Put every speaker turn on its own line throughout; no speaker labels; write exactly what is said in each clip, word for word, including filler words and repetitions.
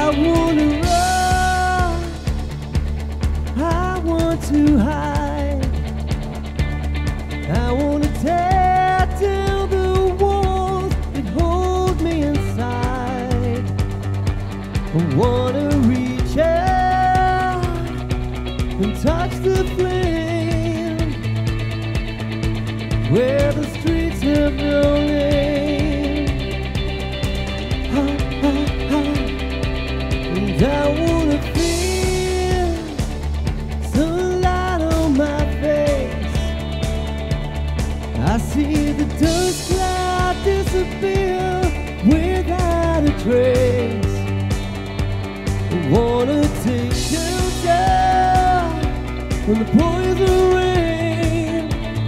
wanna run, I want to hide, I wanna tear down the walls that hold me inside. I wanna reach out and touch the flame where the streets have no name. Ha, ha, ha. And I wanna feel sunlight on my face. I see the dust cloud disappear without a trace. I wanna take shelter from the poison rain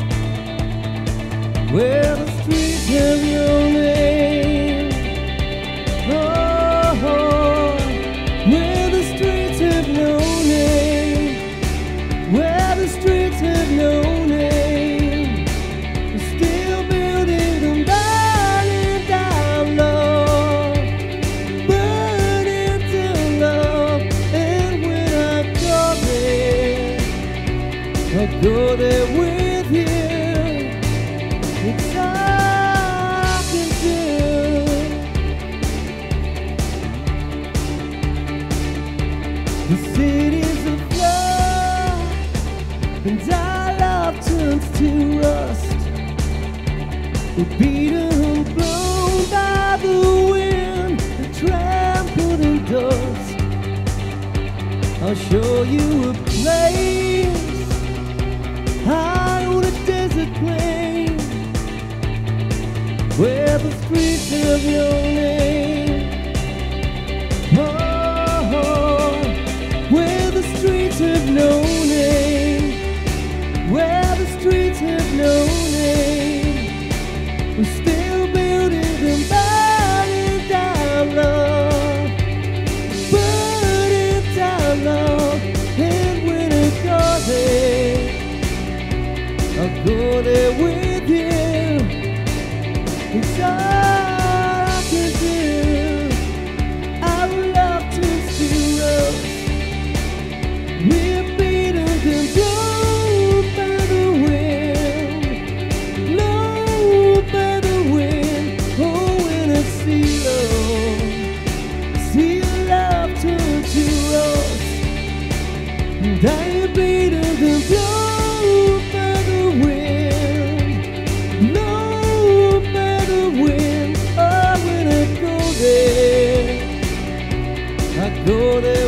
where the streets have your name. Oh, oh, where the streets have no name, where the streets have no name. We're still building them, burning down love, burning down love. And when I go there, I go there with you. It's all I can do. The city's afloat, and our love turns to rust. We're beaten and blown by the wind and trampled in dust. I'll show you a place high on a desert plain where the streets have your name. Oh, oh, where the streets have no name, where the streets have no name. We're still building them, burning down love, burning down love. And when I go there, I'll go there with you. It's all I can do. Our love turns to rust. We're beaten and blown by the wind, blown by the wind. Oh, when I see love, see love turn to rust. And I am beaten and blown by the wind, blown by the wind. Oh, when I go there, I go there.